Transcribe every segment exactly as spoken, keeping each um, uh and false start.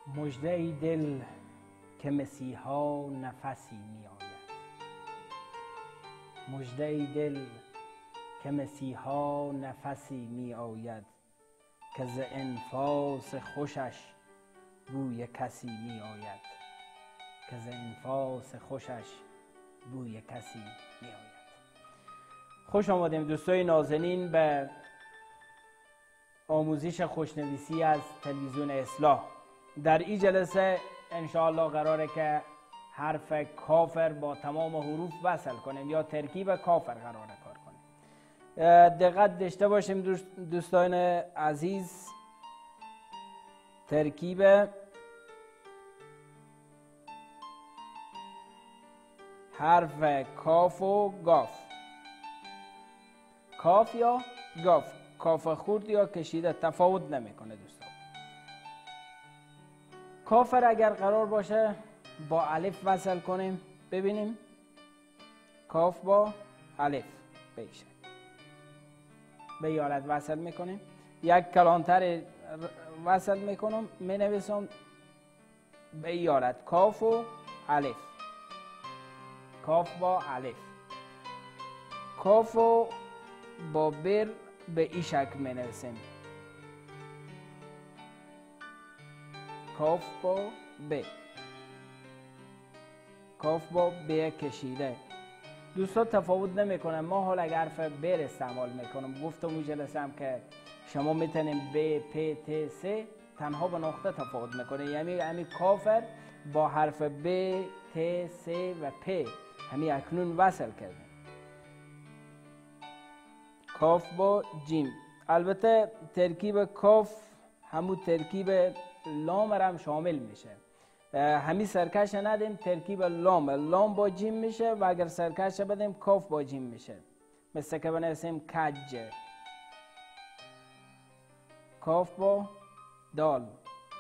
مژده ای دل که مسیحا نفسی می آید. مژده ای دل که مسیحا نفسی می آید، که ز انفاس خوشش بوی کسی می آید. که ز انفاس خوشش بوی کسی می آید. خوش آمدیم دوستای نازنین به آموزش خوشنویسی از تلویزیون اصلاح. در این جلسه انشاءالله قراره که حرف کافر با تمام حروف وصل کنیم یا ترکیب کافر قراره کار کنیم. دقت داشته باشیم دوستان عزیز، ترکیب حرف کاف و گاف. کاف یا گاف، کاف خورد یا کشیده تفاوت نمیکنه دوستان. کافر اگر قرار باشه با الف وصل کنیم، ببینیم کاف با الف بیشه به یارت وصل میکنیم. یک کلانتر وصل میکنم، می نویسم به یارت کاف و الف. کاف با الف. کاف و با بر به این شکل می نویسیم. کاف با ب. کاف با ب کشیده. دوستا تفاوت نمیکنه. ما حال اگر حرف بر استعمال میکنم، گفتم اون جلسه هم که شما میتونیم ب پ ت س تنها به نقطه تفاوت میکنه. یعنی همین کافر با حرف ب ت س و پ همین اکنون وصل کردیم. کاف با جیم. البته ترکیب کاف همون ترکیب لام هم شامل میشه. همین سرکش ندیم، ترکیب لام لام با جیم میشه و اگر سرکش بدیم کاف با جیم میشه. مثل که بنویسیم کج. کاف با دال.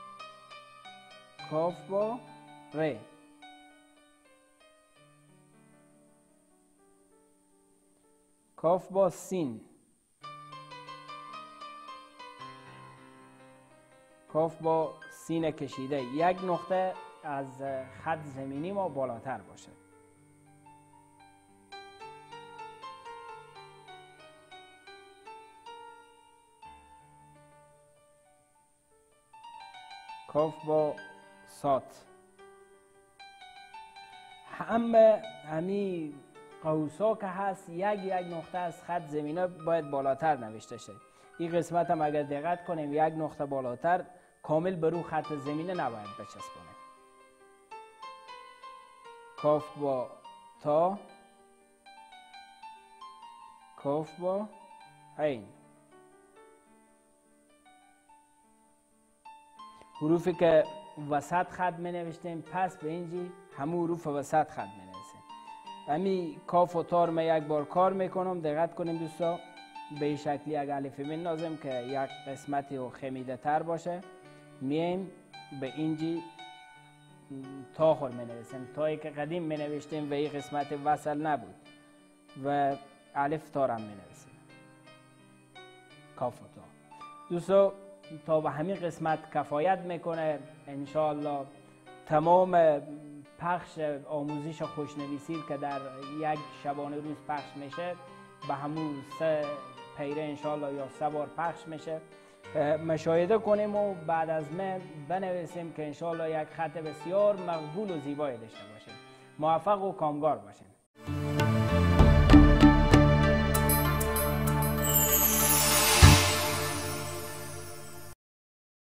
کاف با ر. کاف با سین. کاف با سین کشیده. یک نقطه از خط زمینی ما بالاتر باشه. کاف با سات. همه همی قوسا که هست یک یک نقطه از خط زمینه باید بالاتر نوشته شه. این قسمت هم اگر دقت کنیم یک نقطه بالاتر کامل بر رو خط زمینه نباید بچسبونه. کاف با تا. کاف با عین. حروفی که وسط خط می نوشتیم پس به اینجی همون حروف وسط خط می نویسیم. همین کاف و تار من یک بار کار میکنم. دقت کنیم دوستا، به این شکلی اگر الف می نازم که یک قسمتی و خمیده تر باشه، میم به اینجی تا خور می نویسیم. تایی که قدیم می نوشتیم و این قسمت وصل نبود و الف تار هم می نویسیم. کاف و تا. دوستا تا به همین قسمت کفایت میکنه. انشاءالله تمام پخش آموزش خوشنویسی که در یک شبانه روز پخش میشه به همون سه پیره انشاءالله یا سه بار پخش میشه. مشاهده کنیم و بعد از من بنویسیم که انشاءالله یک خط بسیار مقبول و زیبایی داشته باشیم. موفق و کامگار باشیم.